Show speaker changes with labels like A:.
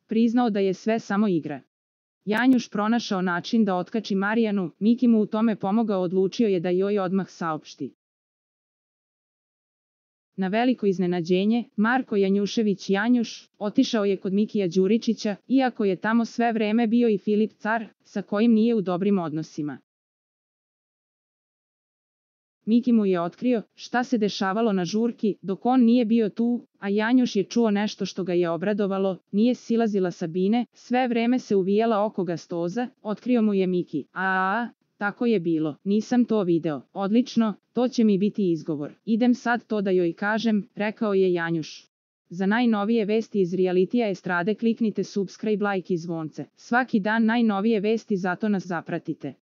A: priznao da je sve samo igra. Janjuš pronašao način da otkači Marijanu, Miki mu u tome pomogao, odlučio je da joj odmah saopšti. Na veliko iznenađenje, Marko Janjušević Janjuš otišao je kod Mikija Đuričića, iako je tamo sve vreme bio i Filip Car, sa kojim nije u dobrim odnosima. Miki mu je otkrio šta se dešavalo na žurki, dok on nije bio tu, a Janjuš je čuo nešto što ga je obradovalo, nije silazila Sabine, sve vreme se uvijala oko gastoza, otkrio mu je Miki. Tako je bilo, nisam to video, odlično, to će mi biti izgovor. Idem sad to da joj kažem, rekao je Janjuš. Za najnovije vesti iz realitija estrade kliknite subscribe, like i zvonce. Svaki dan najnovije vesti, zato nas zapratite.